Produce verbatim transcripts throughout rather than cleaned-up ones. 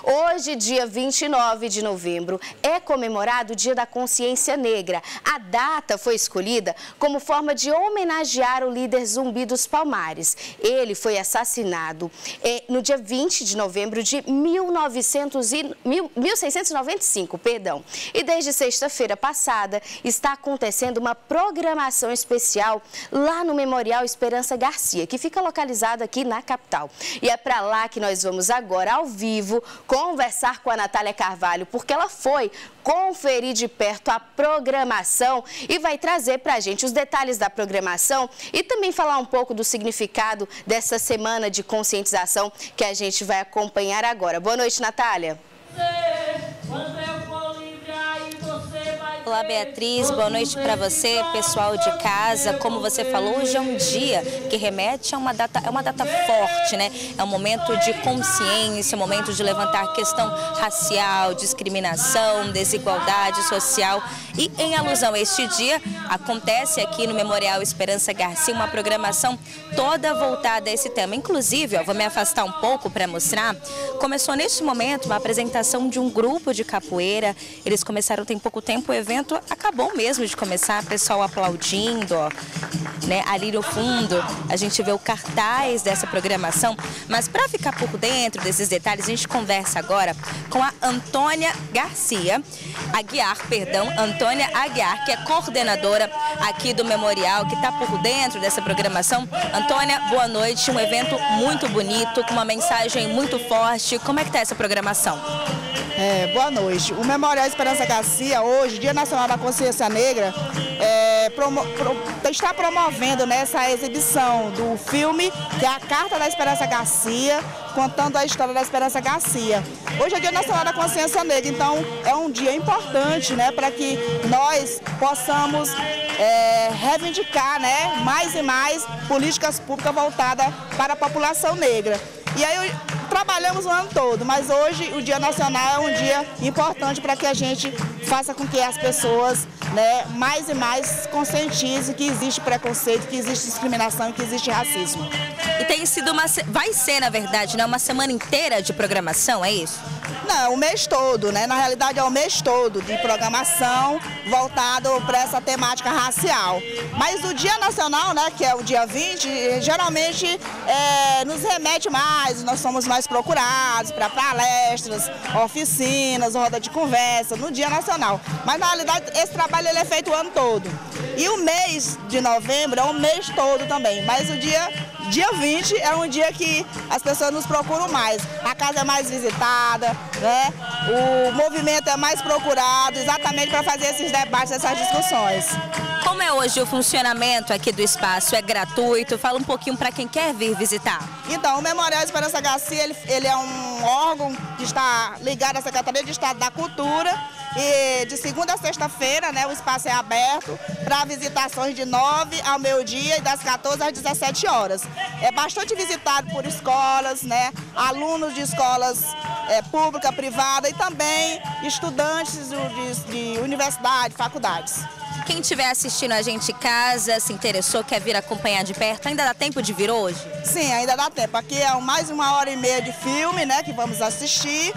Hoje, dia vinte e nove de novembro, é comemorado o Dia da Consciência Negra. A data foi escolhida como forma de homenagear o líder Zumbi dos Palmares. Ele foi assassinado eh, no dia vinte de novembro de mil seiscentos e noventa e cinco, perdão. E desde sexta-feira passada está acontecendo uma programação especial lá no Memorial Esperança Garcia, que fica localizado aqui na capital. E é para lá que nós vamos agora, ao vivo, conversar com a Natália Carvalho, porque ela foi conferir de perto a programação e vai trazer para a gente os detalhes da programação e também falar um pouco do significado dessa semana de conscientização que a gente vai acompanhar agora. Boa noite, Natália. Olá, Beatriz, boa noite para você, pessoal de casa. Como você falou, hoje é um dia que remete a uma data, é uma data forte, né? É um momento de consciência, um momento de levantar questão racial, discriminação, desigualdade social. E em alusão a este dia, acontece aqui no Memorial Esperança Garcia uma programação toda voltada a esse tema. Inclusive, ó, vou me afastar um pouco para mostrar, começou neste momento uma apresentação de um grupo de capoeira. Eles começaram tem pouco tempo, o evento acabou mesmo de começar, pessoal aplaudindo, ó, né? Ali no fundo a gente vê o cartaz dessa programação, mas para ficar por dentro desses detalhes, a gente conversa agora com a Antônia Garcia, Aguiar, perdão, Antônia Aguiar, que é coordenadora aqui do Memorial, que está por dentro dessa programação. Antônia, boa noite, um evento muito bonito, com uma mensagem muito forte. Como é que está essa programação? É, boa noite. O Memorial Esperança Garcia, hoje, Dia Nacional da Consciência Negra, é, promo, pro, está promovendo nessa exibição do filme, que é a Carta da Esperança Garcia, contando a história da Esperança Garcia. Hoje é Dia Nacional da Consciência Negra, então é um dia importante, né, para que nós possamos é, reivindicar, né, mais e mais políticas públicas voltadas para a população negra. E aí trabalhamos o ano todo, mas hoje o Dia Nacional é um dia importante para que a gente faça com que as pessoas, né, mais e mais conscientizem que existe preconceito, que existe discriminação e que existe racismo. E tem sido uma, vai ser na verdade, né, uma semana inteira de programação, é isso? Não, o mês todo, né? Na realidade é o mês todo de programação voltado para essa temática racial. Mas o Dia Nacional, né, que é o dia vinte, geralmente é, nos remete mais, nós somos mais procurados para palestras, oficinas, roda de conversa no Dia Nacional. Mas na realidade esse trabalho ele é feito o ano todo. E o mês de novembro é o mês todo também, mas o dia... Dia vinte é um dia que as pessoas nos procuram mais, a casa é mais visitada, né? O movimento é mais procurado exatamente para fazer esses debates, essas discussões. Como é hoje o funcionamento aqui do espaço? É gratuito? Fala um pouquinho para quem quer vir visitar. Então, o Memorial Esperança Garcia, ele, ele é um órgão que está ligado à Secretaria de Estado da Cultura e de segunda a sexta-feira, né, o espaço é aberto para visitações de nove ao meio-dia e das quatorze às dezessete horas. É bastante visitado por escolas, né, alunos de escolas é, pública, privada e também estudantes de, de universidade, faculdades. Quem estiver assistindo a gente em casa, se interessou, quer vir acompanhar de perto, ainda dá tempo de vir hoje? Sim, ainda dá tempo. Aqui é mais uma hora e meia de filme, né, que vamos assistir.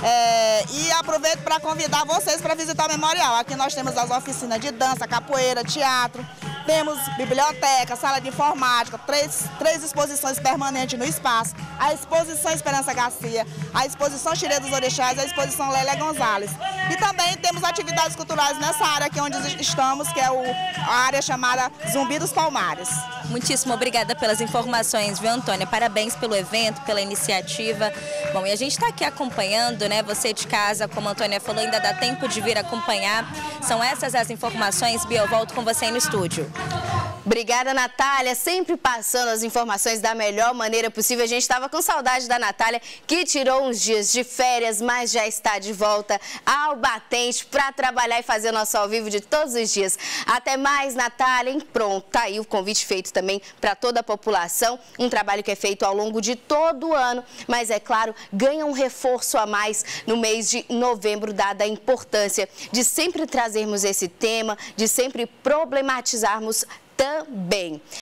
É, e aproveito para convidar vocês para visitar o Memorial. Aqui nós temos as oficinas de dança, capoeira, teatro, temos biblioteca, sala de informática, três, três exposições permanentes no espaço, a exposição Esperança Garcia, a exposição Xirê dos Orixás e a exposição Lélia Gonzalez. E também temos atividades culturais nessa área aqui onde estamos, que é o, a área chamada Zumbi dos Palmares. Muitíssimo obrigada pelas informações, viu, Antônia? Parabéns pelo evento, pela iniciativa. Bom, e a gente está aqui acompanhando, né? Você de casa, como a Antônia falou, ainda dá tempo de vir acompanhar. São essas as informações. Bia, eu volto com você aí no estúdio. Obrigada, Natália, sempre passando as informações da melhor maneira possível. A gente estava com saudade da Natália, que tirou uns dias de férias, mas já está de volta ao batente para trabalhar e fazer o nosso ao vivo de todos os dias. Até mais, Natália. E pronto, tá aí o convite feito também para toda a população. Um trabalho que é feito ao longo de todo o ano, mas é claro, ganha um reforço a mais no mês de novembro, dada a importância de sempre trazermos esse tema, de sempre problematizarmos também.